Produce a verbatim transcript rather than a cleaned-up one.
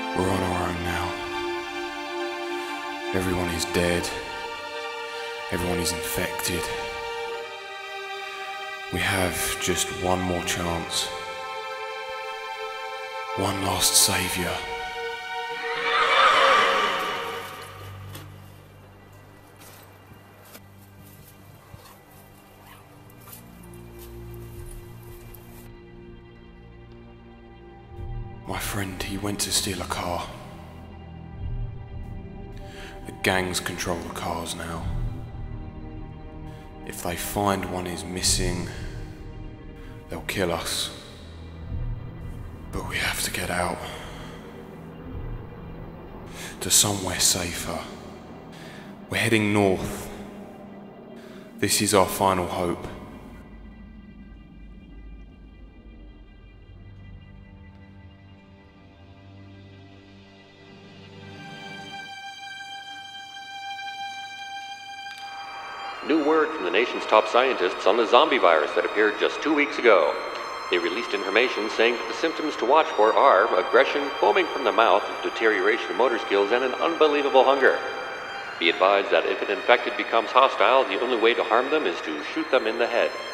We're on our own now. Everyone is dead. Everyone is infected. We have just one more chance. One last savior. My friend, he went to steal a car. The gangs control the cars now. If they find one is missing, they'll kill us. But we have to get out. To somewhere safer. We're heading north. This is our final hope. New word from the nation's top scientists on the zombie virus that appeared just two weeks ago. They released information saying that the symptoms to watch for are aggression, foaming from the mouth, deterioration of motor skills, and an unbelievable hunger. Be advised that if an infected becomes hostile, the only way to harm them is to shoot them in the head.